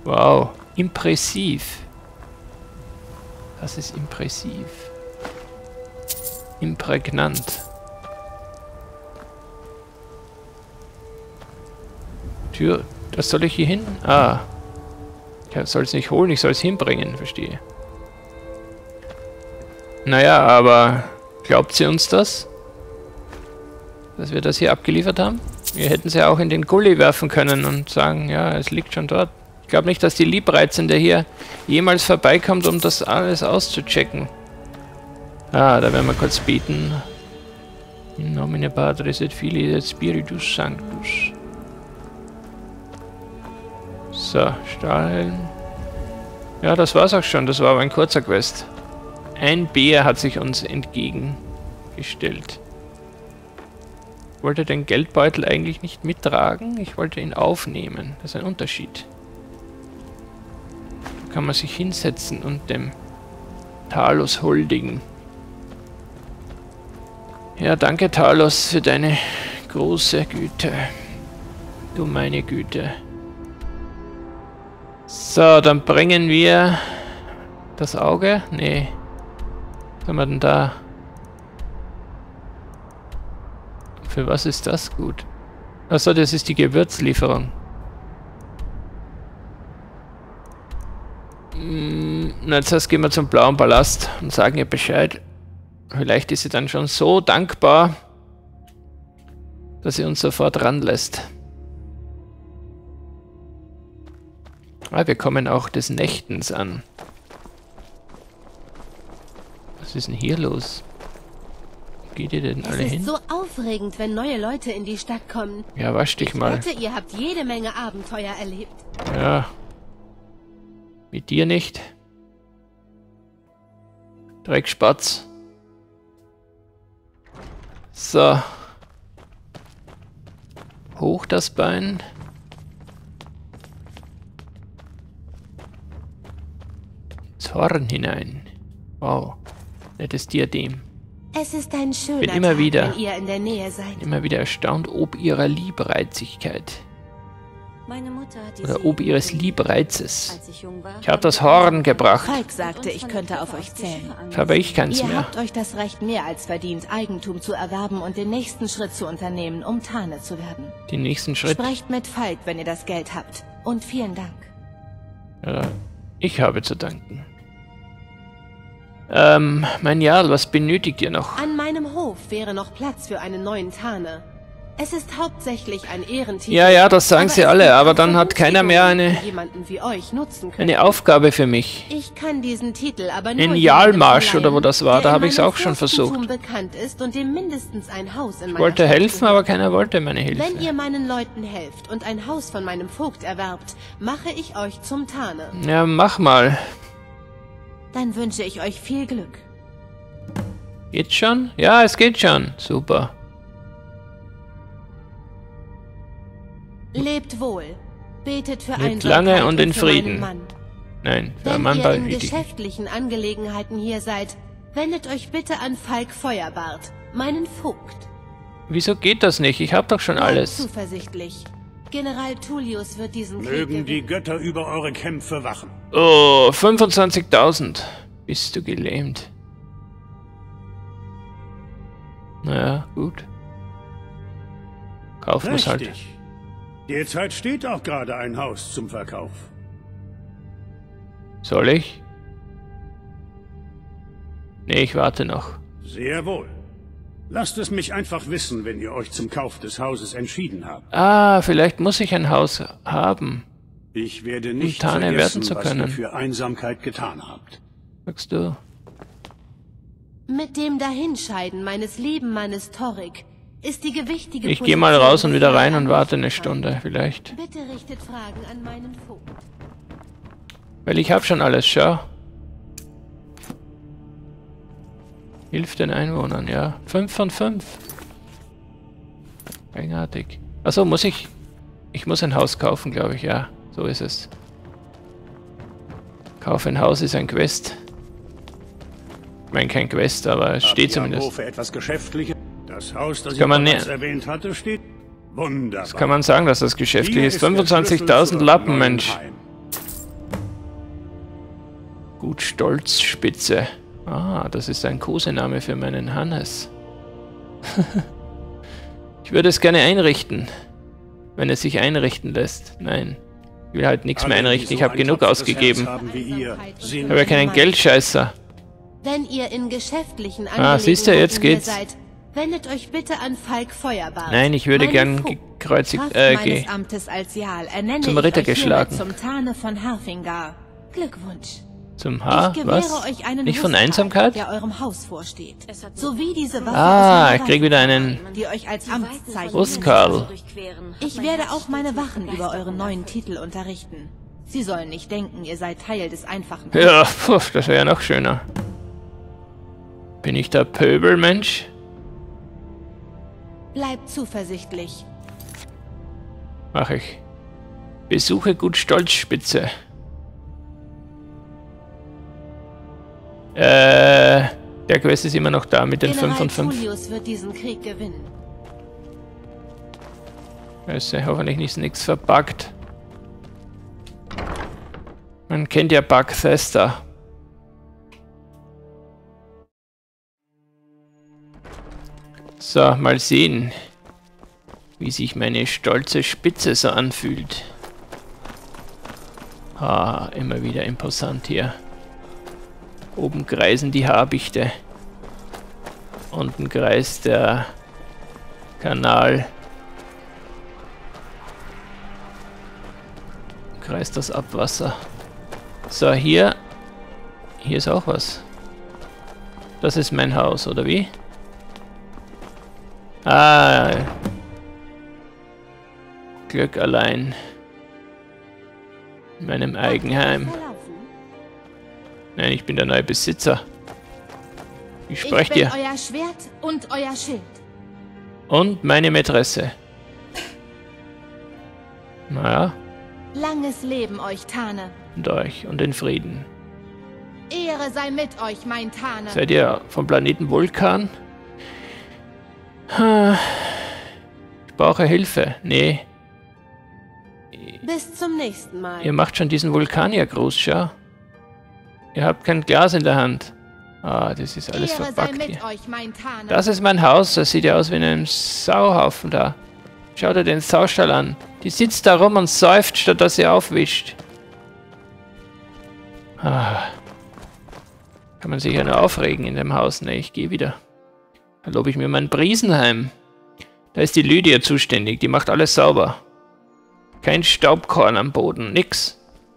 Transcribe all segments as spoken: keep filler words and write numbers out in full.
Wow, impressiv. Das ist impressiv. Imprägnant. Tür, was soll ich hier hin? Ah. Ich soll es nicht holen, ich soll es hinbringen, verstehe. Naja, aber glaubt sie uns das? Dass wir das hier abgeliefert haben? Wir hätten sie auch in den Gully werfen können und sagen, ja, es liegt schon dort. Ich glaube nicht, dass die Liebreizende hier jemals vorbeikommt, um das alles auszuchecken. Ah, da werden wir kurz beten. In nomine Patris et Filii et Spiritus Sanctus. So, Stahlhelm. Ja, das war's auch schon. Das war aber ein kurzer Quest. Ein Bär hat sich uns entgegengestellt. Ich wollte den Geldbeutel eigentlich nicht mittragen. Ich wollte ihn aufnehmen. Das ist ein Unterschied. Da kann man sich hinsetzen und dem Talos huldigen. Ja, danke Talos für deine große Güte. Du meine Güte. So, dann bringen wir das Auge. Nee. Was haben wir denn da? Für was ist das gut? Achso, das ist die Gewürzlieferung. Hm, na, jetzt erst gehen wir zum Blauen Palast und sagen ihr Bescheid. Vielleicht ist sie dann schon so dankbar, dass sie uns sofort ranlässt. Ah, wir kommen auch des Nächtens an. Was ist denn hier los? Wo geht ihr denn alle hin? Es ist so aufregend, wenn neue Leute in die Stadt kommen. Ja, wasch dich mal. Ich wette, ihr habt jede Menge Abenteuer erlebt. Ja. Mit dir nicht. Dreckspatz. So. Hoch das Bein. Ins Horn hinein. Wow. Nettes Diadem. Es ist ein schöner Bin immer Tag, wieder, wenn ihr in der Nähe seid. bin immer wieder erstaunt, ob ihrer Liebreizigkeit. Meine Mutter hat die Oder See ob ihres gesehen, Liebreizes. als ich jung war. Ich habe das Horn gebracht. Falk sagte, ich könnte auf euch zählen. Aber ich kann's Ihr mehr. habt euch das Recht mehr als verdient, Eigentum zu erwerben und den nächsten Schritt zu unternehmen, um Tane zu werden. Den nächsten Schritt. Sprecht mit Falk, wenn ihr das Geld habt. Und vielen Dank. Ja, ich habe zu danken. Ähm, mein Jarl, was benötigt ihr noch? An meinem Hof wäre noch Platz für einen neuen Tane. Es ist hauptsächlich ein Ehrentitel. Ja, ja, das sagen sie es alle, gibt aber auch dann hat keiner mehr eine, die jemanden wie euch nutzen können. eine Aufgabe für mich. Ich kann diesen Titel aber nur In jemandem Jarlmarsch verleihen, oder wo das war, der da in habe ich es meinem auch schon Fürstentum versucht. bekannt ist und dem mindestens ein Haus in Ich meiner wollte Stadt helfen, gehört. aber keiner wollte meine Hilfe. Wenn ihr meinen Leuten helft und ein Haus von meinem Vogt erwerbt, mache ich euch zum Tane. Ja, mach mal. Dann wünsche ich euch viel Glück. Geht's schon? Ja, es geht schon. Super. Lebt wohl. Betet für Lebt Einsamkeit lange und in für meinen Frieden. Mann. Nein, für Wenn Mann ihr bald in wichtig. geschäftlichen Angelegenheiten hier seid, wendet euch bitte an Falk Feuerbart, meinen Vogt. Wieso geht das nicht? Ich hab doch schon Bleibt alles. zuversichtlich. General Tullius wird diesen Krieg Mögen die gewinnen. Götter über eure Kämpfe wachen. Oh, fünfundzwanzigtausend. Bist du gelähmt? Naja, gut. Kaufen wir's halt. Richtig. Derzeit steht auch gerade ein Haus zum Verkauf. Soll ich? Nee, ich warte noch. Sehr wohl. Lasst es mich einfach wissen, wenn ihr euch zum Kauf des Hauses entschieden habt. Ah, vielleicht muss ich ein Haus haben. Ich werde nicht Tane werden vergessen, zu was können. ihr für Einsamkeit getan habt. Sagst du? Mit dem Dahinscheiden meines lieben Mannes Torrik ist die gewichtige Ich gehe mal Position raus und wieder sehr rein und warte eine anspruchsvoll. Stunde, vielleicht. Bitte richtet Fragen an meinen Vogt. Weil ich hab schon alles, schau. Hilf den Einwohnern, ja. Fünf von fünf. Eigenartig. Achso, muss ich... Ich muss ein Haus kaufen, glaube ich, ja. So ist es. Kauf ein Haus ist ein Quest. Ich meine, kein Quest, aber es Habt steht ihr am zumindest. Hofe etwas Geschäftliches? Das Haus, das, kann ich man bereits ne- erwähnt hatte, steht wunderbar. Das kann man sagen, dass das geschäftlich Hier ist. der fünfundzwanzigtausend Schlüssel zu Lappen, eurem Mensch. neuen Heim. Gut Stolzspitze. Ah, das ist ein Kosename für meinen Hannes. Ich würde es gerne einrichten. Wenn es sich einrichten lässt. Nein. Ich will halt nichts mehr einrichten. Ich habe genug ausgegeben. Ich habe ja keinen Geldscheißer. Wenn ihr in geschäftlichen Ah, siehst du, jetzt hier geht's. seid, wendet euch bitte an Falk Feuerbart. Nein, ich würde Meinen gern Vogt. gekreuzigt, Kraft äh, meines ge Amtes als Jarl ernenne zum ich Ritter euch hiermit geschlagen. zum Tane von Harfingar. Glückwunsch. zum H. Ich gewähre Was? euch einen Nicht von Huskarl, Einsamkeit? der eurem Haus vorsteht. Sowie diese Waffe Ah, aus ich meiner krieg wieder einen die euch als Amtszeichen Huskarl. Ich werde auch meine Wachen über euren neuen Titel unterrichten. Sie sollen nicht denken, ihr seid Teil des einfachen... Ja, puh, das wäre ja noch schöner. Bin ich der Pöbelmensch? Bleibt zuversichtlich. Mach ich. Besuche gut Stolzspitze. Äh, der Quest ist immer noch da mit den fünf und fünf. Tullius wird diesen Krieg gewinnen. Scheiße, hoffentlich ist nichts verbuggt. Man kennt ja Bugfester. So, mal sehen, wie sich meine stolze Spitze so anfühlt. Ah, immer wieder imposant hier. Oben kreisen die Habichte. Unten kreist der Kanal. Kreist das Abwasser. So, hier. Hier ist auch was. Das ist mein Haus, oder wie? Ah. Glück allein. In meinem Eigenheim. Nein, ich bin der neue Besitzer. Ich spreche dir. Ich bin euer Schwert und euer Schild. Und meine Mätresse. Naja. Langes Leben euch, Tane. Und euch und den Frieden. Ehre sei mit euch, mein Tane. Seid ihr vom Planeten Vulkan? Ich brauche Hilfe. Nee. Bis zum nächsten Mal. Ihr macht schon diesen Vulkaniergruß, schau. Ihr habt kein Glas in der Hand. Ah, das ist alles Ehre sei verpackt mit hier. euch, mein Tane. Das ist mein Haus. Das sieht ja aus wie in einem Sauhaufen da. Schau dir den Saustall an. Die sitzt da rum und säuft, statt dass sie aufwischt. Ah. Kann man sich ja nur aufregen in dem Haus. Ne, ich gehe wieder. Da lobe ich mir mein Briesenheim. Da ist die Lydia zuständig. Die macht alles sauber. Kein Staubkorn am Boden. Nix.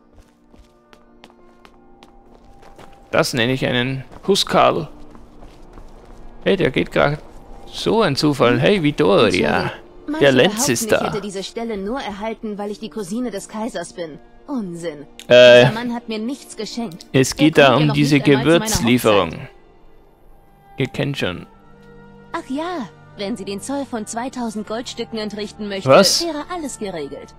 Das nenne ich einen Huskarl. Hey, der geht gerade. So ein Zufall. Hey, Vittoria. Der Lenz ist da. Ich hätte diese Stelle nur erhalten, weil ich die Cousine des Kaisers bin. Unsinn. Äh, Dieser Mann hat mir nichts geschenkt. Es geht da um diese Gewürzlieferung. Ihr kennt schon. Ach ja, wenn Sie den Zoll von zweitausend Goldstücken entrichten möchten, Was? wäre alles geregelt.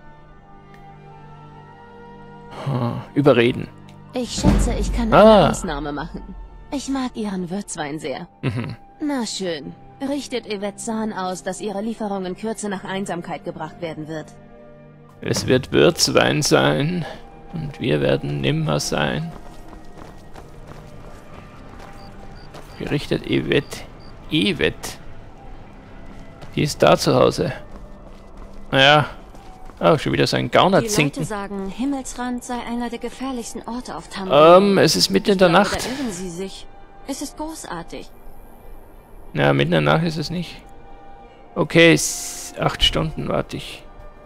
Hm, überreden. Ich schätze, ich kann Ah. eine Ausnahme machen. Ich mag Ihren Würzwein sehr. Mhm. Na schön. Richtet Yvette Zahn aus, dass Ihre Lieferung in Kürze nach Einsamkeit gebracht werden wird. Es wird Würzwein sein. Und wir werden nimmer sein. Gerichtet Yvette. Yvette. Die ist da zu Hause. Naja. Oh, schon wieder so ein Die Leute Gaunerzinken. sagen, Himmelsrand sei einer der gefährlichsten Orte auf Tamriel. Ähm, es ist mitten in der glaube, Nacht. Da irren Sie sich. Es ist großartig. Na, mitten in der Nacht ist es nicht. Okay, s- acht Stunden warte ich.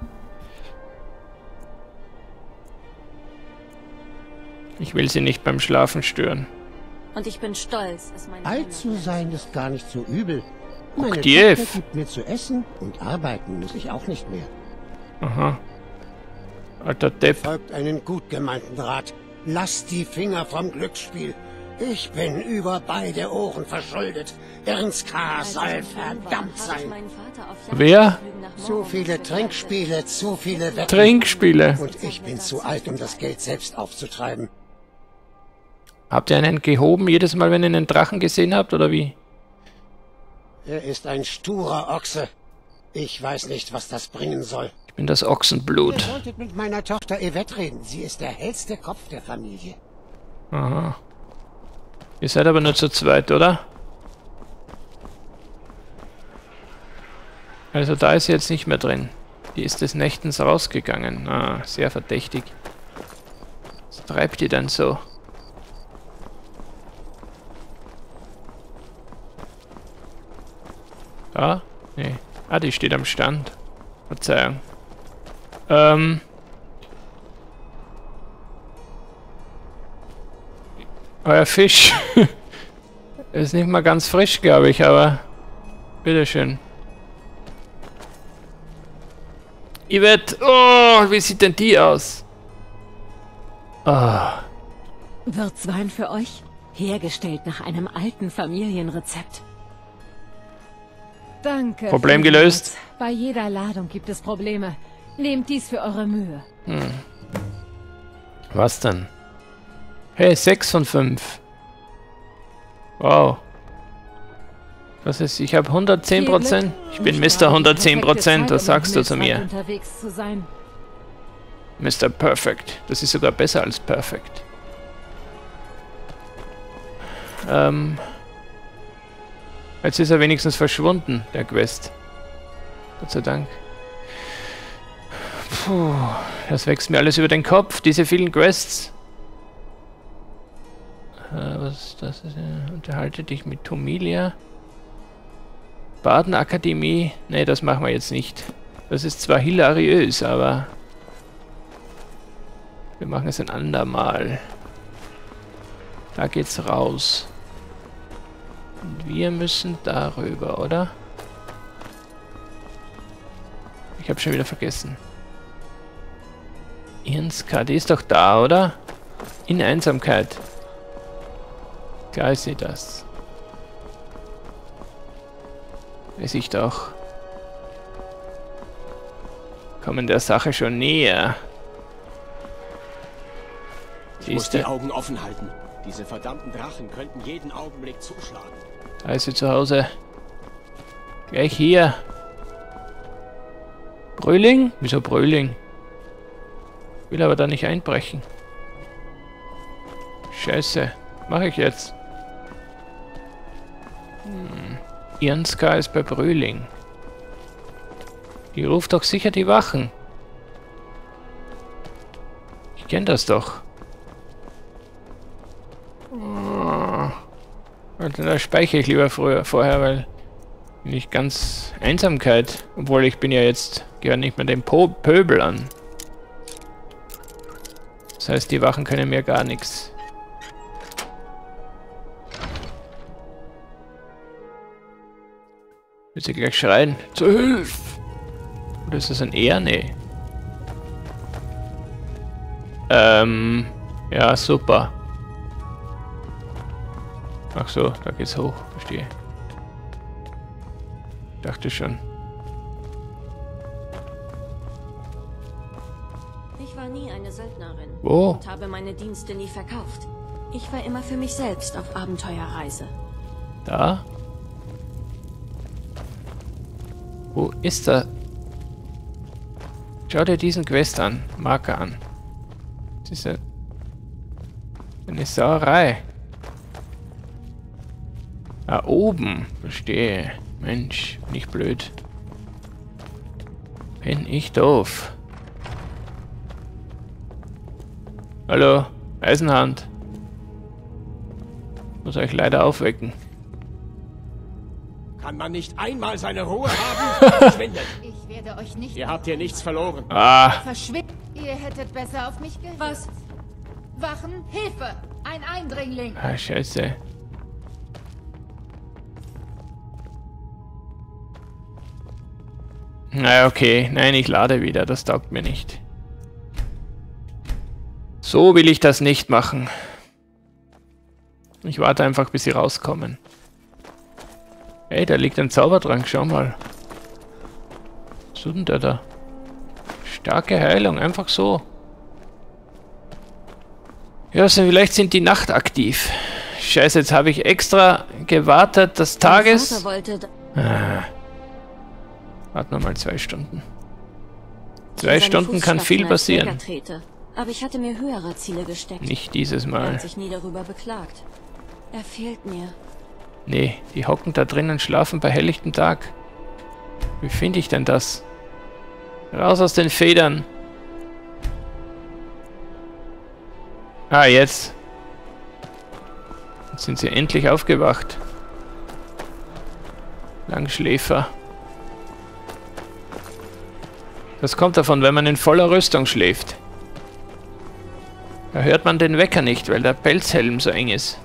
Ich will sie nicht beim Schlafen stören. Und ich bin stolz, es meine Alt zu sein ist gar nicht so übel. Meine Oktief. Tochter gibt mir zu essen und arbeiten muss ich auch nicht mehr. Aha. Alter Depp. Folgt einen gut gemeinten Rat. Lasst die Finger vom Glücksspiel. Ich bin über beide Ohren verschuldet. Ernskar soll verdammt sein. Wer? Zu viele Trinkspiele, zu viele Wetten. Trinkspiele. Und ich bin zu alt, um das Geld selbst aufzutreiben. Habt ihr einen gehoben jedes Mal, wenn ihr einen Drachen gesehen habt, oder wie? Er ist ein sturer Ochse. Ich weiß nicht, was das bringen soll. Ich bin das Ochsenblut. Ihr solltet mit meiner Tochter Yvette reden. Sie ist der hellste Kopf der Familie. Aha. Ihr seid aber nur zu zweit, oder? Also da ist sie jetzt nicht mehr drin. Die ist des Nächtens rausgegangen. Ah, sehr verdächtig. Was treibt die denn so? Ah? Nee. Ah, die steht am Stand. Verzeihung. Ähm... Euer Fisch. Ist nicht mal ganz frisch, glaube ich, aber... Bitteschön. Yvette, oh, wie sieht denn die aus? Ah. Wirtswein für euch? Hergestellt nach einem alten Familienrezept. Danke. Problem gelöst. Bei jeder Ladung gibt es Probleme. Nehmt dies für eure Mühe. Hm. Was denn? Hey, sechs von fünf. Wow. Was ist? Ich habe hundertzehn Prozent. Ich bin Mister hundertzehn Prozent. Was sagst du zu mir? Unterwegs zu sein. Mister Perfect. Das ist sogar besser als Perfect. Ähm. Jetzt ist er wenigstens verschwunden, der Quest. Gott sei Dank. Puh, das wächst mir alles über den Kopf, diese vielen Quests. Äh, was das ist? Äh, unterhalte dich mit Tomilia. Badenakademie. Ne, das machen wir jetzt nicht. Das ist zwar hilariös, aber wir machen es ein andermal. Da geht's raus. Und wir müssen darüber, oder? Ich habe schon wieder vergessen. Irnska, die ist doch da, oder? In Einsamkeit. Klar ist sie das. Weiß ich doch. Kommen der Sache schon näher. Ich muss die Augen offen halten. Diese verdammten Drachen könnten jeden Augenblick zuschlagen. Da ist sie zu Hause. Gleich hier. Brühling? Wieso Brühling? Will aber da nicht einbrechen. Scheiße. Mache ich jetzt. Hm. Irnska ist bei Brühling. Die ruft doch sicher die Wachen. Ich kenne das doch. Also da speichere ich lieber früher, vorher, weil nicht ganz Einsamkeit. Obwohl ich bin ja jetzt, gehöre nicht mehr dem po Pöbel an. Das heißt, die Wachen können mir gar nichts. Wird sie gleich schreien? Zu Hilfe! Oder ist das ein Er? Nee. Ähm, ja, super. Ach so, da geht's hoch, verstehe. Dachte schon. Ich war nie eine Söldnerin. Wo? Und habe meine Dienste nie verkauft. Ich war immer für mich selbst auf Abenteuerreise. Da? Wo ist er? Schau dir diesen Quest an. Marker an. Das ist eine, eine Sauerei. Da oben. Verstehe. Mensch, nicht blöd. Bin ich doof. Hallo, Eisenhand. Muss euch leider aufwecken. Kann man nicht einmal seine Ruhe haben? Verschwindet! Ich werde euch nicht... Ihr habt hier nichts verloren. Ah, Verschwinden. Ihr hättet besser auf mich gehört. Was? Wachen, Hilfe! Ein Eindringling! ah scheiße. Na okay, nein, ich lade wieder, das taugt mir nicht. So will ich das nicht machen. Ich warte einfach, bis sie rauskommen. Hey, da liegt ein Zaubertrank, schau mal. Was tut denn der da? Starke Heilung, einfach so. Ja, also vielleicht sind die nachtaktiv. Scheiße, jetzt habe ich extra gewartet, des Tages. Ah. Warte nochmal zwei Stunden. Zwei Stunden kann viel passieren. Aber ich hatte mir höhere Ziele gesteckt. Nicht dieses Er Mal. hat sich nie darüber beklagt. Er fehlt mir. Nee, die hocken da drin und schlafen bei helllichtem Tag. Wie finde ich denn das? Raus aus den Federn. Ah, jetzt. Jetzt sind sie endlich aufgewacht. Langschläfer. Das kommt davon, wenn man in voller Rüstung schläft. Da hört man den Wecker nicht, weil der Pelzhelm so eng ist.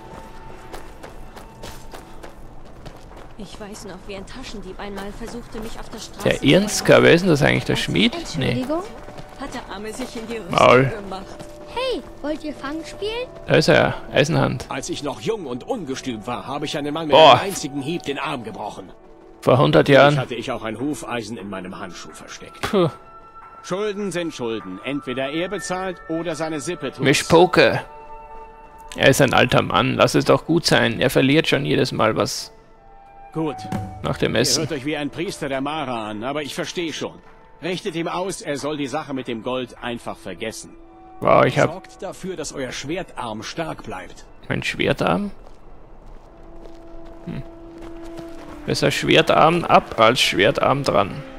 Ich weiß noch, wie ein Taschendieb einmal versuchte, mich auf der Straße... Der Irnska, wer ist denn das eigentlich? Der Schmied? Nee. Entschuldigung? Hat der Arme sich in die Rüstung Maul. gemacht. Hey, wollt ihr Fang spielen? Da ist er, Eisenhand. Als ich noch jung und ungestüm war, habe ich einem Mann mit Boah. einem einzigen Hieb den Arm gebrochen. Vor hundert Ich Jahren. hatte ich auch ein Hufeisen in meinem Handschuh versteckt. Puh. Schulden sind Schulden. Entweder er bezahlt oder seine Sippe tut's. Mischpoke. Er ist ein alter Mann, lass es doch gut sein. Er verliert schon jedes Mal was Gut. nach dem Ihr Essen. hört euch wie ein Priester der Mara an, aber ich verstehe schon. Richtet ihm aus, er soll die Sache mit dem Gold einfach vergessen. Wow, ich hab Sorgt dafür, dass euer Schwertarm stark bleibt. mein Schwertarm. Hm. Besser Schwertarm ab als Schwertarm dran.